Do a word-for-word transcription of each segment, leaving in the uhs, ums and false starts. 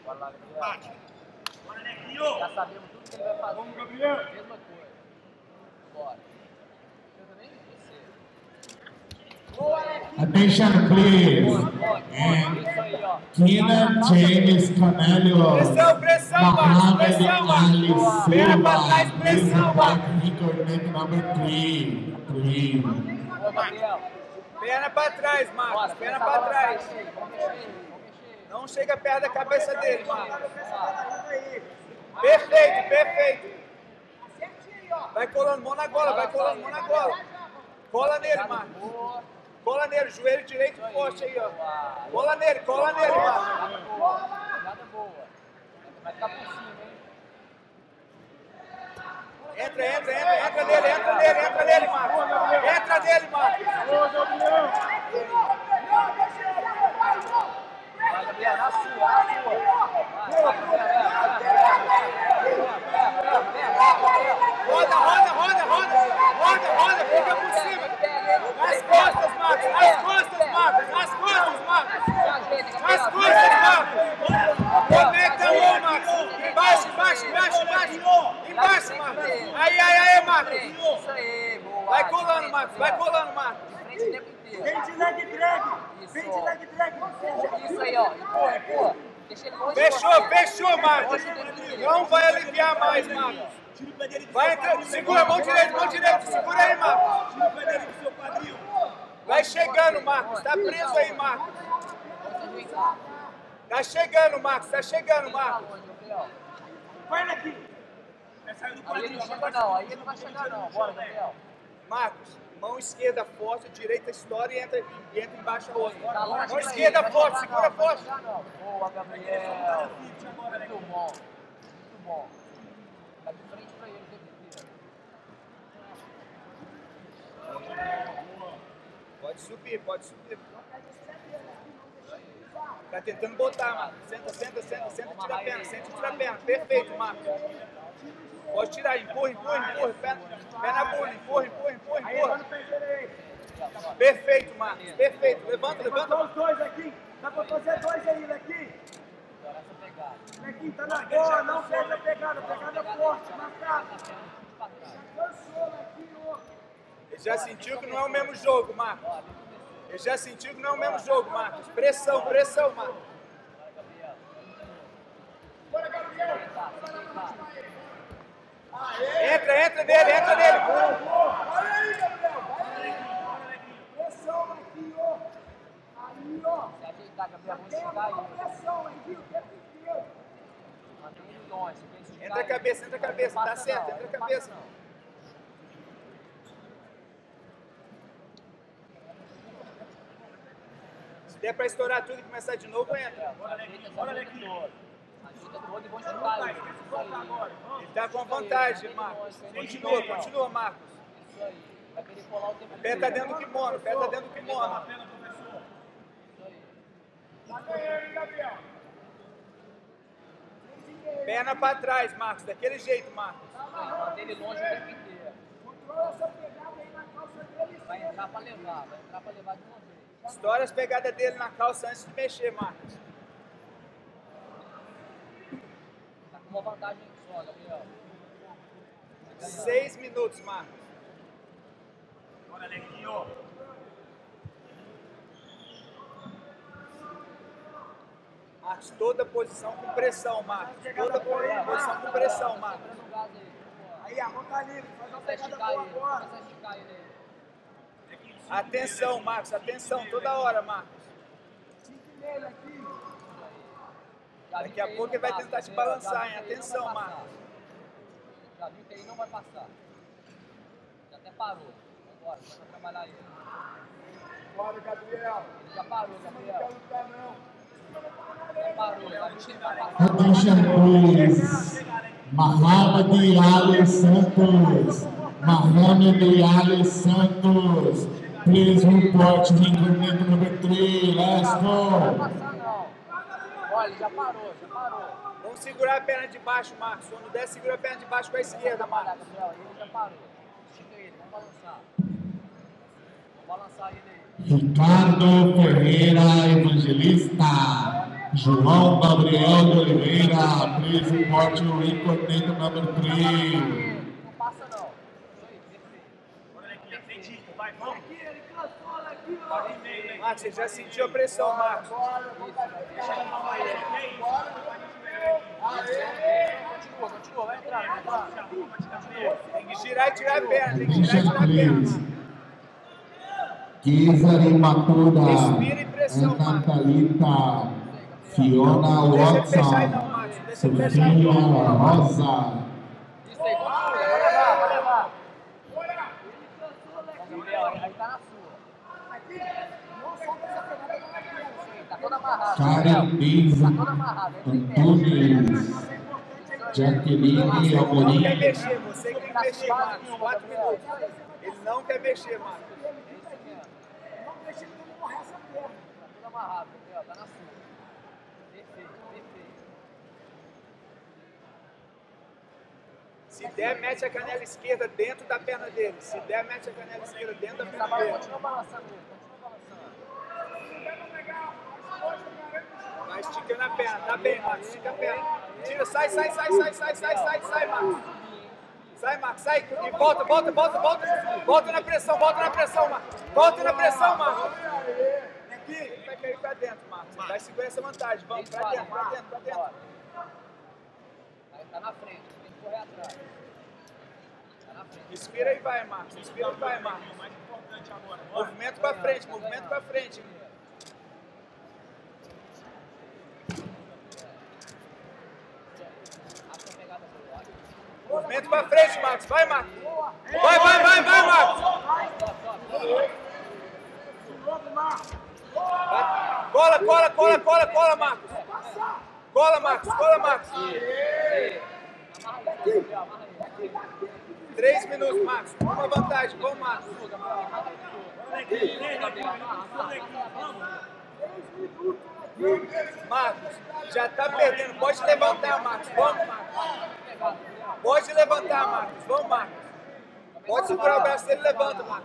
Bora lá, Gabriel. Já sabemos tudo que ele vai fazer. Vamos, Gabriel. Mesma coisa. Bora. Eu também? Você. Attention, please. And Keenan James Cornelio, Pressão, pressão, Mohamed pressão, Ali Pera pra trás, Silva, pressão, back coordinate number three, please. Boa, Gabriel. Perna pra trás, Marcos. Bora, Perna começa a pra balançar trás. isso aí. Vamos mexer, vamos mexer. Não chega perto da cabeça dele, Marcos. Vamos Perfeito, perfeito. Vai colando mão na gola, vai colando mão na gola. Cola nele, Marcos. Boa. Cola nele, joelho direito forte aí, ó. Cola nele, cola nele, Marcos. Jogada boa. Jogada boa. Vai ficar por cima, hein? Entra, entra, entra, entra nele, entra nele, entra nele, Marcos. Entra nele, Marcos. Vai, Gabriel, na sua, na sua. Vai, vai, Gabriel. Roda, roda, roda, roda. Roda, roda, fica por cima. Nas costas, Marcos, nas costas, Marcos, nas costas, Marcos. Nas costas, Marcos. Conecta a mão, Marcos. Embaixo, embaixo, embaixo, embaixo. Embaixo, Marcos. Aí, aí, aí, Marcos. Isso aí, boa. Vai colando, Marcos, vai colando, Marcos. Frente o tempo inteiro. Vem de leg drag! Isso. Vem de leg drag! Isso aí, ó. Empurra, empurra. Deixa ele longe. Fechou, fechou, Marcos. Não vai aliviar mais, Marcos. Vai entrar, segura a mão direita, mão direita. Segura aí, Marcos. Vai chegando, Marcos. Tá preso aí, Marcos. Tá chegando, Marcos. Tá chegando, Marcos. Vai daqui! Aí ele não chega não, aí ele não vai chegar não. Bora, Gabriel. Marcos, mão esquerda forte, direita estoura e entra, e entra embaixo a outra. Tá longe Mão pra esquerda ele, vai forte, chegar segura não, vai forte. chegar não. Boa, Gabriel. Muito bom. Muito bom. Tá de frente pra ele o tempo inteiro. Pode subir, pode subir. Tá tentando botar, Marcos. Senta, senta, senta, senta, tira a perna, senta e tira a perna. Perfeito, Marcos. Pode tirar, empurra, empurra, empurra. Perna, perna bunda, empurra, empurra, empurra, empurra. Perfeito, Marcos. Perfeito. Levanta, Botar levanta. os dois aqui! Dá pra fazer dois aí, daqui! Agora essa pegada. Daqui, tá na bola, não perde a pegada, pegada forte, marcada! Cansou aqui, ó! Ele já sentiu que não é o mesmo jogo, Marcos. Ele já sentiu que não é o mesmo jogo, Marcos. Pressão, pressão, Marcos. Entra, entra nele, entra nele. Olha aí, Gabriel! Vai aí! Pressão aqui, ó! Aí, ó! Se ajeitar, Gabriel, vamos Tem esticar uma ele. pressão aqui o tempo inteiro! Mantém ele longe. se quer esticar Entra a ele. cabeça, entra a cabeça. Não Tá passa certo, não, entra a não cabeça. passa não. Se der pra estourar tudo e começar de novo, entra. Bora aqui. Ajuda todo e vamos esticar ele. Isso aí. Ele tá com vontade, Marcos. Continua, continua, Marcos. Isso aí. Vai querer colar o tempo O pé tá dentro do kimono, o pé tá dentro do kimono. Perna pra trás, Marcos. Daquele jeito, Marcos. Mantém ele longe o tempo inteiro. Controla essa pegada aí na calça dele! Vai entrar pra levar, vai entrar pra levar de uma vez. Estoura as pegadas dele na calça antes de mexer, Marcos. Tá com uma vantagem só, Gabriel. Seis minutos, Marcos. Bora, Lequinho! Marcos, toda posição com pressão, Marcos. Toda posição com pressão, Marcos. Segurando o gás aí. Aí, a mão tá livre, faz uma Começa a pegada esticar boa ele, agora! começa a esticar ele aí. Atenção, Marcos. Atenção, toda hora, Marcos. Cinque nele aqui! Já Daqui viu que a aí pouco não ele vai passa, tentar te Gabriel. balançar, Já hein? viu que aí não Atenção, vai passar. Marcos. Já viu que aí não vai passar. Já até parou. Agora, vai trabalhar ele. Bora, Gabriel! Ele já parou, Não Gabriel. quer lutar, não! Já parou, já viu que ele vai passar. Attention, please. Mohamed Ali Santos. Mohamed Ali Santos. Please report ring coordinate number three. Let's Não vai go. passar, não. Olha, ele já parou, já parou. Vamos segurar a perna de baixo, Marcos. Quando der, segura a perna de baixo com a esquerda, Trabalhar, Marcos. Gabriel. Ele já parou. Estica ele, vamos balançar. Vamos balançar ele aí. Ricardo Ferreira Evangelista. João Gabriel de Oliveira, please report your ring coordinator number three. Não passa não. Vai, vamos. Aqui, ele cansou aqui, ó. Marcos, você já sentiu a pressão, Marcos. Continua, continua, vai entrar, vai entrar. Tem que girar e tirar a perna, tem que girar e tirar a perna. Kizari Matuda, Respira e pressão, Ana Thalita, Fiona Deixa ele fechar aí Watson, não, Marcos. Deixa ele fechar aí. Sofia Rosa. Isso aí, continua, vai levar, vai levar. Gabriel, aí tá na sua. Tá toda amarrada. Karen Diz, Tá toda amarrada. Antunes, Jaqueline Ele não quer Amorim, mexer, você que tem que mexer, Marcos. Quatro minutos. Ele não quer mexer, Marcos. Não deixa ele morrer essa perna. Tá toda amarrada, Gabriel, tá na sua. Perfeito, perfeito. Se der, mete a canela esquerda dentro da perna dele. Se der, mete a canela esquerda dentro da perna dele. Continua balançando ele, continua balançando. Vai esticando a perna, tá bem, Marcos. Estica a perna. Tira, sai, sai, sai, sai, sai, sai, sai, sai, Marcos. Sai, Marcos, sai. E volta, volta, volta, volta. Volta na pressão, volta na pressão, Marcos. Volta na pressão, Marcos. Aqui, ele vai cair pra dentro, Marcos. Vai segurar essa vantagem. Vamos, pra dentro, pra dentro, pra dentro. Aí tá na frente, tem que correr atrás. Tá na frente. Respira e vai, Marcos. Respira e vai, Marcos. Movimento pra frente, movimento pra frente. Movimento pra frente, Marcos. Vai, Marcos. Vai, vai, vai, vai, Marcos. Vai. Cola, cola, cola, cola, cola, Marcos. Cola, Marcos, cola, Marcos. Três minutos, Marcos. Uma vantagem. Vamos, Marcos. Marcos, já tá perdendo. Pode levantar, Marcos. Vamos, Marcos. Pode levantar, Marcos. Vamos, Marcos. Pode segurar o braço dele e levanta, Marcos.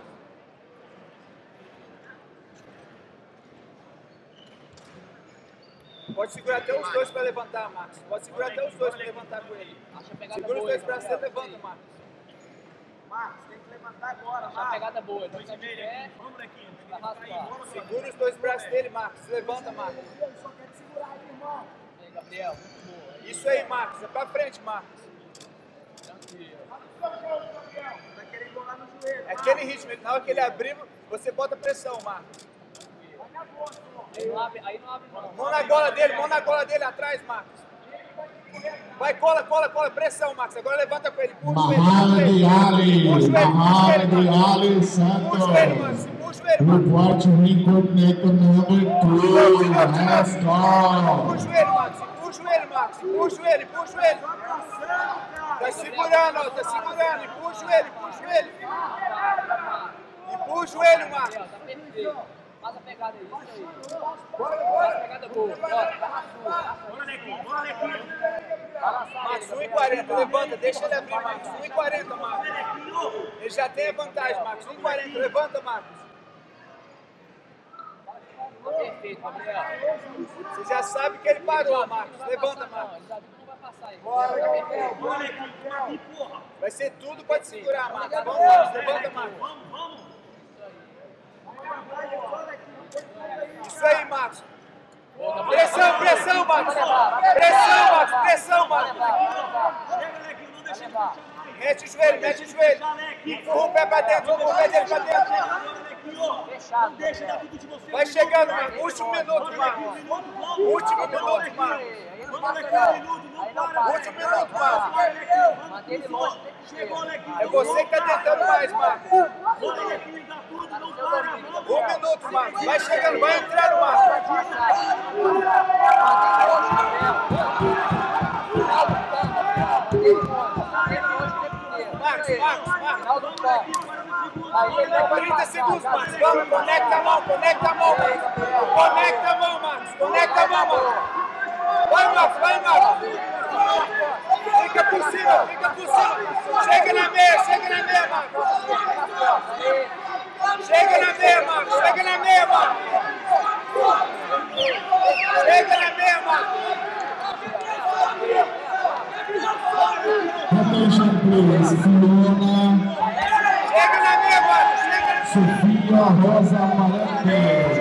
Pode segurar até os dois para levantar, Marcos. Pode segurar até os dois para levantar com ele. Segura os dois braços dele e levanta, Marcos. Marcos, tem que levantar agora, Acha a Marcos. pegada boa, então tá de pé, arrastar. Segura os dois braços dele, Marcos. Levanta, Marcos. Ele só quer te segurar aí, irmão. Aí, Gabriel, muito boa. Isso aí, Marcos. É pra frente, Marcos. Tranquilo. Vai querer embolar no joelho. É aquele ritmo. Na hora que ele abrir, você bota pressão, Marcos. Aí não abre, aí não abre não. Mão na gola dele, mão na gola dele atrás, Marcos. Vai, cola, cola, cola. Pressão, Marcos. Agora levanta com ele. Puxa ele. Mohamed Ali, Puxa ele, Mohamed Ali puxa ele, Santos. Marcos. Puxa ele, Marcos. Report ring coordinator number two. Let's go. Puxa ele, Marcos. Puxa ele, Marcos. Puxa ele, puxa ele. Tá segurando, ó. Tá segurando. Empuxa ele, puxa ele. Empuxa ele, Marcos. Gabriel, tá perfeito. Faz a pegada aí, isso aí. Faz a pegada boa. Bora, tá na sua, tá na sua. Marcos, um e quarenta. Levanta. Deixa ele abrir, Marcos. um e quarenta, Marcos. Ele já tem a vantagem, Marcos. um e quarenta. Levanta, Marcos. Tá perfeito, Gabriel. Você já sabe que ele parou, Marcos. Levanta, Marcos. Ele já viu que não vai passar aí. Tá perfeito. Vai ser tudo pra te segurar, Marcos. Vamos, Marcos. Levanta, Marcos. Isso aí, Marcos. Pressão, pressão, Marcos. Pressão, Marcos. Pressão, Marcos. Mete o joelho, mete o joelho. Empurra o pé pra dentro, empurra o pé dele pra dentro. Fechado. Vai chegando, Marcos. Último minuto, Marcos. Último minuto, Marcos. Aí não passa não. Aí não passa. Último minuto, Marcos. Mantém ele longe, tem que ser. É você que tá tentando mais, Marcos. Um minuto, Marcos. Vai chegando, vai entrando, Marcos. Marcos, Marcos, Marcos. trinta segundos, Marcos. Vamos, conecta a mão, conecta a mão, Marcos. Conecta a mão, Marcos. Conecta a mão, Marcos. Vai, Marcos, vai, Marcos. Fica por cima, fica por cima. Chega na meia, chega na meia, Marcos. Chega na meia, Marcos. Chega na meia, Marcos. Chega na meia, Marcos. Attention please, Fiona, Chega na minha, mano. Chega. Sofia Rosa Amarante.